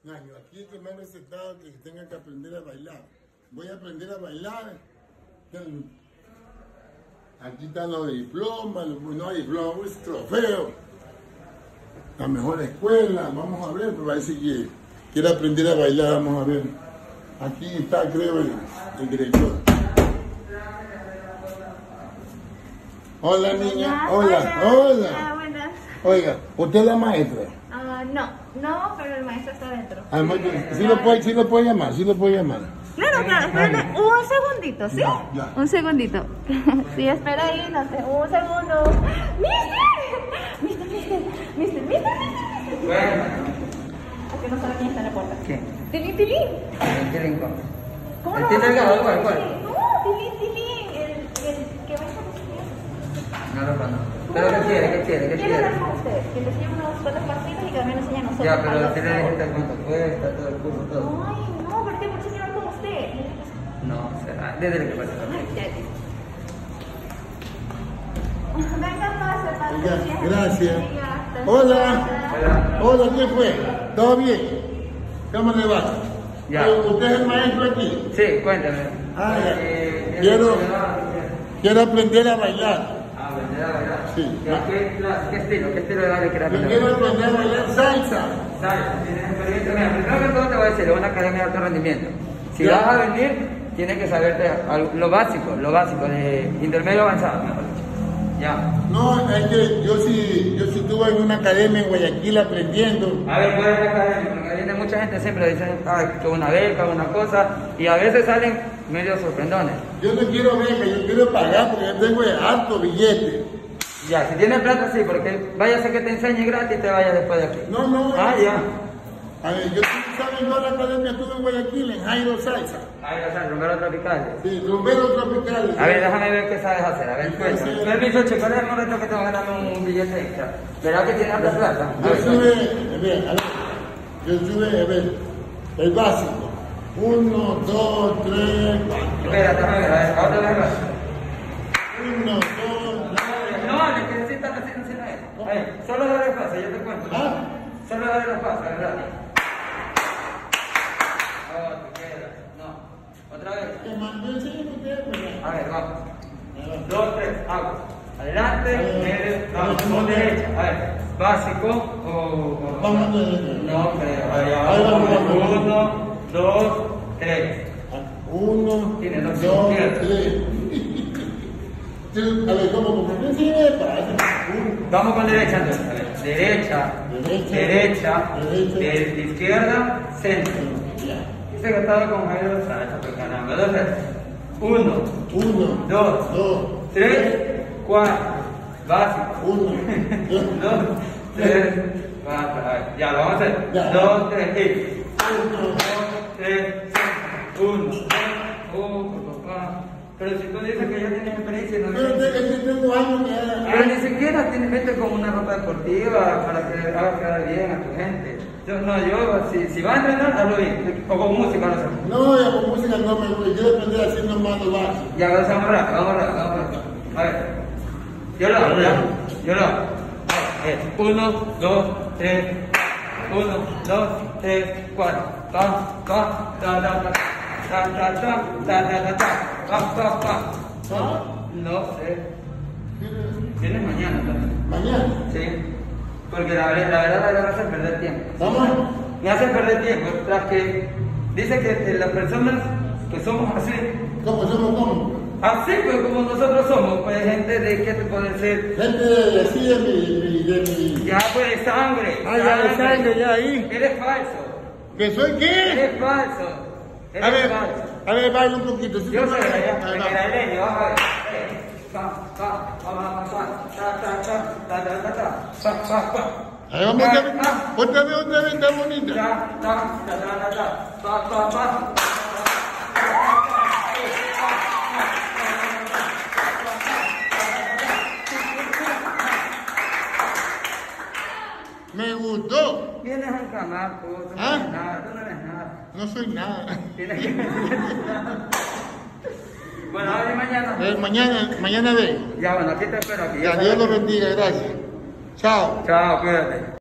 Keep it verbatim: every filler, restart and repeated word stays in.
Ñaño, aquí te me han recetado que tenga que aprender a bailar. Voy a aprender a bailar. Aquí están los diplomas, los, no diplomas, es trofeo. La mejor escuela, vamos a ver, parece que quiere aprender a bailar, vamos a ver. Aquí está, creo, el, el director. Hola, niña. Hola, hola. hola. Ah, buenas. Oiga, ¿usted es la maestra? Uh, no, no, pero el maestro está adentro. Ah, sí, lo puede, sí lo puede llamar, sí lo puede llamar. Claro, claro, espérame un segundito, ¿sí? Ya, ya. Un segundito. Sí, espera ahí, no sé, un segundo. ¡Mister! ¡Mister, mister! ¡Mister, mister, mister! Bueno. ¿Por qué no sabe quién está en la puerta? ¿Quién? ¡Tilín, tilín! ¿Tilín cómo? ¿Cómo ¿El no? tilín delgado? ¿Cuál, cuál? No, tilín, tilín, el, el que baila con su No lo conozco. ¿Pero qué quiere? ¿Qué quiere? ¿Qué ¿Quién quiere? habla con usted? Que le enseña unos cuantos pasitos y que también le enseña a nosotros. Ya, pero a tiene los- que cuánto cuesta, todo el curso, todo. Ay, no, pero tengo que enseñar con usted. No, será. Desde que pasa también. Ya, ya. Venga, pase, pase. Oiga, gracias. Venga, Hola. Hola. Hola, ¿qué fue? ¿Todo bien? ¿Cómo le va? Ya. Oye, ¿usted es el maestro aquí? Sí, cuéntame. Ah, ya. Eh, Quiero- ¿qué Quiero aprender a bailar. Ah, aprender a bailar. Sí. Ya, ¿Qué, clase, ¿Qué estilo? ¿Qué estilo de baile quieres Yo aprender? quiero aprender a bailar salsa. ¿Sabes? ¿Tienes experiencia? Mira, primero que todo te voy a decir, es una academia de alto rendimiento. Si Ya. vas a venir, tienes que saberte algo- lo básico, lo básico, de intermedio avanzado, mejor dicho. Ya. No, es que yo sí, yo sí estuve en una academia en Guayaquil aprendiendo. A ver, ¿cuál es la academia? Porque viene mucha gente siempre dicen ah, que una beca, una cosa, y a veces salen medio sorprendones. Yo no quiero beca, yo quiero pagar porque yo tengo harto billete. Ya, si tienes plata, sí, porque vaya a ser que te enseñe gratis y te vayas después de aquí. No, no. Ah, ya. A ver, yo saben, yo la academia estuve en Guayaquil, en Jairo Salsa. Ahí o sea, rumbero tropical. Sí, rumbero tropical. A ver, déjame ver qué sabes hacer. A ver, Sí, cuéntame. sí. Permiso, chico, déjame un rato que te voy a ganar un billete extra. ¿Verdad que tienes harta plata? A Yo ver, sube, a ver, a ver, yo sube, a ver, el básico. Uno, dos, tres, cuatro. espera, déjame ver, a ver, ahora vez más. Uno, dos, tres. No, le que necesitas hacer no eso. A ver, solo dale el paso, yo te cuento. ¿Ah? Solo dale el paso, ¿verdad? Oh, te quedas. No. Otra vez. Te mandé el sello que ustedes, pues, ya. A ver, vamos. Dos, tres, agua. Adelante, A ver, medio, a vamos, ver, con no. derecha. A ver, básico o. o- Vamos de derecha. No, pero allá Ahí vamos. vamos, vamos. Uno, dos, tres. Uno, Tiene dos, dos, izquierda. tres. Sí, a ver, ¿cómo? ¿Cómo? ¿Qué sigue? Para hacer uno. Vamos con derecha entonces. A ver, derecha, Derecha, derecha, derecha. de izquierda, centro. Ya. Ese que estaba con Jairo Salsa, pues caramba. Dos, tres. Uno, Uno, dos, dos, tres, cuatro. Básico. uno, dos, Dos, tres, cuatro. A ver, ya lo vamos a hacer. Ya. Dos, tres, y. uno. Dos, tres, uno, dos, oh, papá. Pero si tú dices que ya tienes experiencia, no Pero tienes- te- que tengo años que ya- Pero ni siquiera tienes vete con una ropa deportiva para que hagas quedar bien a tu gente. Yo, no, yo, si, si vas a entrenar, hazlo bien. O con música, no sé. No, ya con música no me gusta. Quiero aprender haciendo mano bajo. Ya, vamos rápido, vamos rápido, vamos rápido. A ver. Yo lo hago, ya. Yo lo hago. A ver, uno, dos, tres. Uno, dos, tres, cuatro. Pa, pa, ta, ta, ta. Ta, ta, ta, ta, ta, ta, ta. Pa, pa, pa. ¿Ah? No sé. Tienes mañana también. Mañana. Sí, porque la, ver- la verdad la verdad me hace perder tiempo. ¿Vamos? Me hace perder tiempo, tras que dice que eh, las personas que somos así, ¿Cómo somos? ¿Cómo? así pues como nosotros somos, pues gente de qué te puede ser, Gente de así de mi, mi- de mi... ya pues de sangre, Ah, ya de sangre, ya ahí. Eres falso, ¿Que soy qué? eres falso, eres A ver, falso. a ver, baila un poquito. ¿Sí? Yo te soy baila? allá, Ahí me va. queda el leño, vamos a ver. Eh, Pa, pa, pa, pa, pa, ta, ta, ta, ta, ta, ta, ta, pa, pa, pa. Ahí vamos Pa, otra vez, pa. otra vez, otra vez, tan bonita. Ta, ta, ta, ta, ta, ta, pa, pa, pa. Me gustó. Vienes a encamar, tú, tú no ¿Ah? eres nada, tú no eres nada. No soy nada. Tienes que... Bueno, a ver mañana. Eh, mañana, mañana ve. Ya, bueno, aquí te espero aquí. Ya, Dios lo bendiga, gracias. Chao. Chao, cuídate.